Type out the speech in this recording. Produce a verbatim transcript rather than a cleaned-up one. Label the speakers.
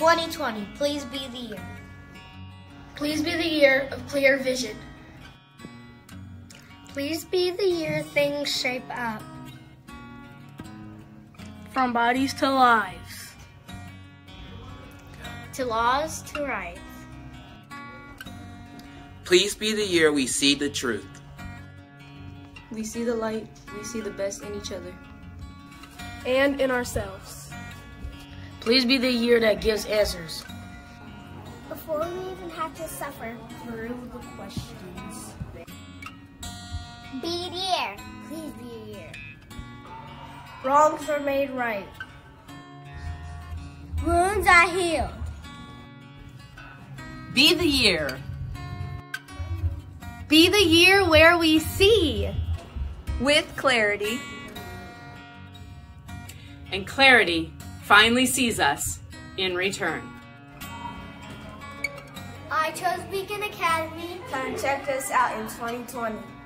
Speaker 1: twenty twenty, please be the year.
Speaker 2: Please be the year of clear vision.
Speaker 1: Please be the year things shape up.
Speaker 2: From bodies to lives.
Speaker 1: To laws to rights.
Speaker 3: Please be the year we see the truth.
Speaker 4: We see the light, we see the best in each other.
Speaker 2: And in ourselves.
Speaker 5: Please be the year that gives answers.
Speaker 1: Before we even have to suffer through the questions. Be the year. Please be the year.
Speaker 2: Wrongs are made right.
Speaker 1: Wounds are healed.
Speaker 6: Be the year.
Speaker 7: Be the year where we see.
Speaker 8: With clarity.
Speaker 6: And clarity finally sees us in return.
Speaker 1: I chose Beacon Academy.
Speaker 2: Come check us out in twenty twenty.